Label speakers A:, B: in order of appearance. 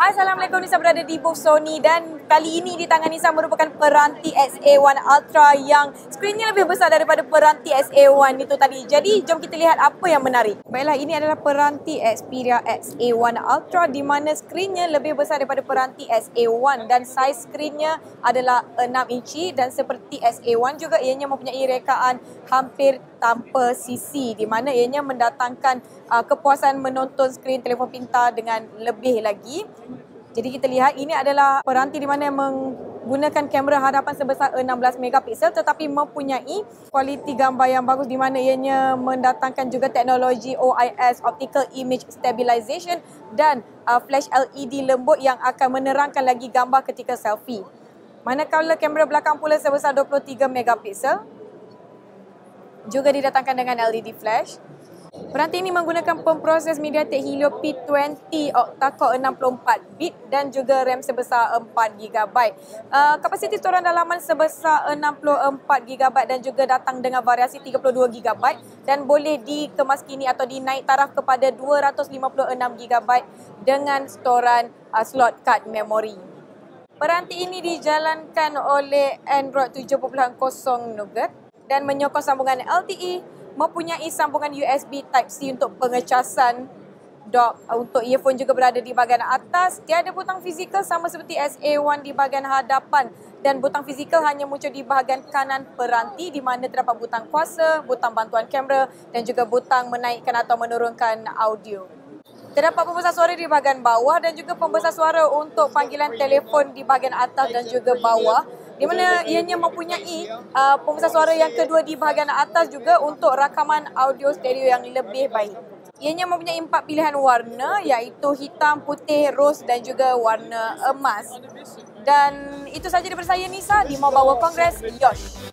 A: Assalamualaikum, Nisa berada di booth Sony dan kali ini di tangan Nisa merupakan peranti XA1 Ultra yang skrinnya lebih besar daripada peranti XA1 itu tadi. Jadi jom kita lihat apa yang menarik. Baiklah, ini adalah peranti Xperia XA1 Ultra di mana skrinnya lebih besar daripada peranti XA1 dan saiz skrinnya adalah 6 inci dan seperti XA1 juga ianya mempunyai rekaan hampir tanpa sisi di mana ianya mendatangkan kepuasan menonton skrin telefon pintar dengan lebih lagi. Jadi kita lihat ini adalah peranti di mana yang menggunakan kamera hadapan sebesar 16 megapiksel tetapi mempunyai kualiti gambar yang bagus di mana ianya mendatangkan juga teknologi OIS Optical Image Stabilization dan flash LED lembut yang akan menerangkan lagi gambar ketika selfie. Manakala kamera belakang pula sebesar 23 megapiksel juga didatangkan dengan LED flash. Peranti ini menggunakan pemproses MediaTek Helio P20 octa-core 64-bit dan juga RAM sebesar 4GB. Kapasiti storan dalaman sebesar 64GB dan juga datang dengan variasi 32GB dan boleh dikemaskini atau dinaik taraf kepada 256GB dengan storan slot card memory. Peranti ini dijalankan oleh Android 7.0 Nougat dan menyokong sambungan LTE, mempunyai sambungan USB Type-C untuk pengecasan dock. Untuk earphone juga berada di bahagian atas. Tiada butang fizikal sama seperti XA1 di bahagian hadapan dan butang fizikal hanya muncul di bahagian kanan peranti di mana terdapat butang kuasa, butang bantuan kamera dan juga butang menaikkan atau menurunkan audio. Terdapat pembesar suara di bahagian bawah dan juga pembesar suara untuk panggilan telefon di bahagian atas dan juga bawah, di mana ianya mempunyai pembesar suara yang kedua di bahagian atas juga untuk rakaman audio stereo yang lebih baik. Ianya mempunyai 4 pilihan warna iaitu hitam, putih, rose dan juga warna emas. Dan itu sahaja daripada saya, Nisa, di Mobile World Congress. Yosh!